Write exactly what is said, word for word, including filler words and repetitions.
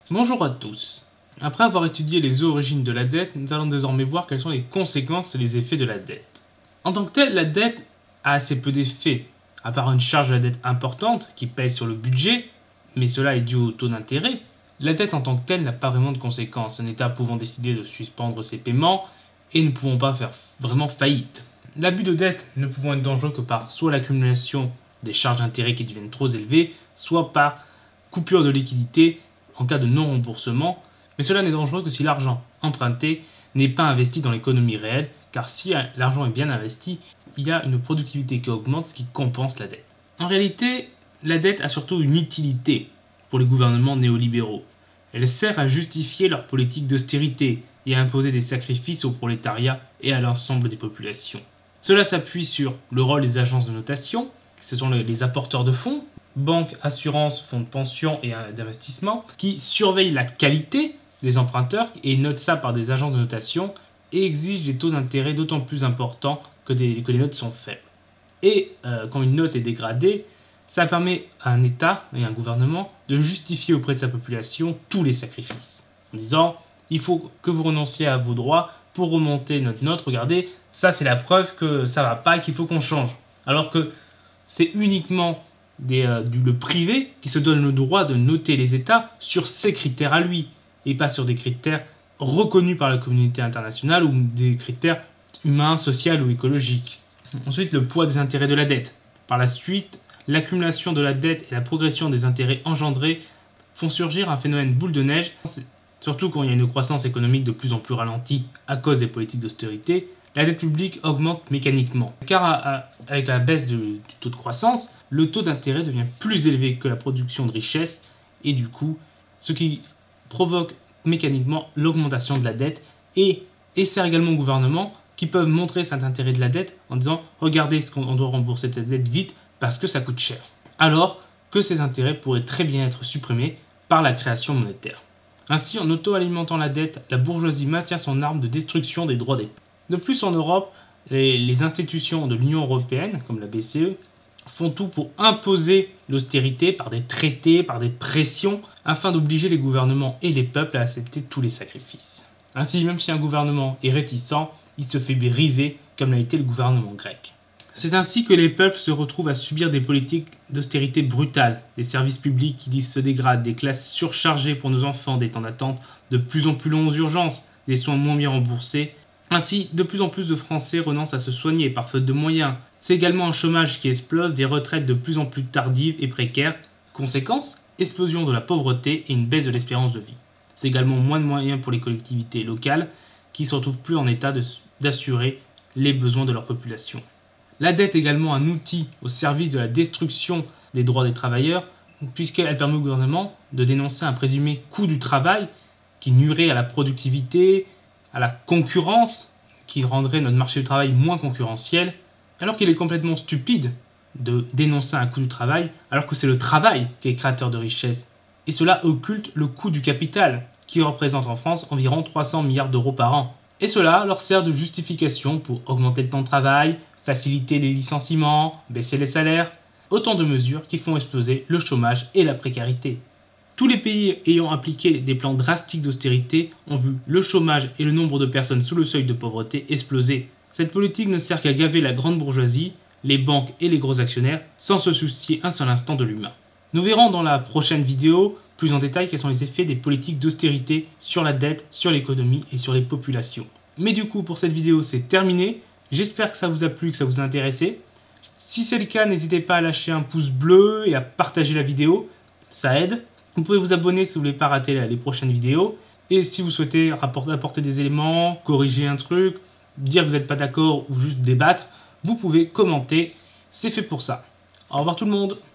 Bonjour à tous. Après avoir étudié les origines de la dette, nous allons désormais voir quelles sont les conséquences et les effets de la dette. En tant que telle, la dette a assez peu d'effets, à part une charge de la dette importante qui pèse sur le budget, mais cela est dû au taux d'intérêt. La dette en tant que telle n'a pas vraiment de conséquences, un État pouvant décider de suspendre ses paiements et ne pouvant pas faire vraiment faillite. L'abus de dette ne pouvant être dangereux que par soit l'accumulation des charges d'intérêt qui deviennent trop élevées, soit par coupure de liquidité en cas de non-remboursement, mais cela n'est dangereux que si l'argent emprunté n'est pas investi dans l'économie réelle, car si l'argent est bien investi, il y a une productivité qui augmente, ce qui compense la dette. En réalité, la dette a surtout une utilité pour les gouvernements néolibéraux. Elle sert à justifier leur politique d'austérité et à imposer des sacrifices au prolétariat et à l'ensemble des populations. Cela s'appuie sur le rôle des agences de notation, ce sont les apporteurs de fonds, banques, assurances, fonds de pension et d'investissement, qui surveillent la qualité des emprunteurs et notent ça par des agences de notation et exigent des taux d'intérêt d'autant plus importants que, des, que les notes sont faibles. Et euh, quand une note est dégradée, ça permet à un État et à un gouvernement de justifier auprès de sa population tous les sacrifices. En disant, il faut que vous renonciez à vos droits pour remonter notre note. Regardez, ça c'est la preuve que ça va pas et qu'il faut qu'on change. Alors que c'est uniquement des, euh, du, le privé qui se donne le droit de noter les États sur ses critères à lui et pas sur des critères reconnus par la communauté internationale ou des critères humains, sociaux ou écologiques. Ensuite, le poids des intérêts de la dette. Par la suite, l'accumulation de la dette et la progression des intérêts engendrés font surgir un phénomène boule de neige, surtout quand il y a une croissance économique de plus en plus ralentie à cause des politiques d'austérité. La dette publique augmente mécaniquement, car à, à, avec la baisse de, du taux de croissance, le taux d'intérêt devient plus élevé que la production de richesse, et du coup, ce qui provoque mécaniquement l'augmentation de la dette, et, et sert également au gouvernement qui peuvent montrer cet intérêt de la dette en disant « Regardez ce qu'on doit rembourser cette dette vite parce que ça coûte cher », alors que ces intérêts pourraient très bien être supprimés par la création monétaire. Ainsi, en auto-alimentant la dette, la bourgeoisie maintient son arme de destruction des droits des peuples. De plus, en Europe, les, les institutions de l'Union européenne, comme la B C E, font tout pour imposer l'austérité par des traités, par des pressions, afin d'obliger les gouvernements et les peuples à accepter tous les sacrifices. Ainsi, même si un gouvernement est réticent, il se fait briser, comme l'a été le gouvernement grec. C'est ainsi que les peuples se retrouvent à subir des politiques d'austérité brutales, des services publics qui se dégradent, des classes surchargées pour nos enfants, des temps d'attente de plus en plus longs aux urgences, des soins moins bien remboursés. Ainsi, de plus en plus de Français renoncent à se soigner par faute de moyens. C'est également un chômage qui explose, des retraites de plus en plus tardives et précaires. Conséquence, explosion de la pauvreté et une baisse de l'espérance de vie. C'est également moins de moyens pour les collectivités locales qui ne se retrouvent plus en état d'assurer les besoins de leur population. La dette est également un outil au service de la destruction des droits des travailleurs, puisqu'elle permet au gouvernement de dénoncer un présumé coût du travail qui nuirait à la productivité, à la concurrence, qui rendrait notre marché du travail moins concurrentiel, alors qu'il est complètement stupide de dénoncer un coût du travail, alors que c'est le travail qui est créateur de richesse. Et cela occulte le coût du capital, qui représente en France environ trois cents milliards d'euros par an. Et cela leur sert de justification pour augmenter le temps de travail, faciliter les licenciements, baisser les salaires, autant de mesures qui font exploser le chômage et la précarité. Tous les pays ayant appliqué des plans drastiques d'austérité ont vu le chômage et le nombre de personnes sous le seuil de pauvreté exploser. Cette politique ne sert qu'à gaver la grande bourgeoisie, les banques et les gros actionnaires, sans se soucier un seul instant de l'humain. Nous verrons dans la prochaine vidéo plus en détail quels sont les effets des politiques d'austérité sur la dette, sur l'économie et sur les populations. Mais du coup, pour cette vidéo, c'est terminé. J'espère que ça vous a plu, que ça vous a intéressé. Si c'est le cas, n'hésitez pas à lâcher un pouce bleu et à partager la vidéo, ça aide. Vous pouvez vous abonner si vous ne voulez pas rater les prochaines vidéos. Et si vous souhaitez apporter des éléments, corriger un truc, dire que vous n'êtes pas d'accord ou juste débattre, vous pouvez commenter. C'est fait pour ça. Au revoir tout le monde.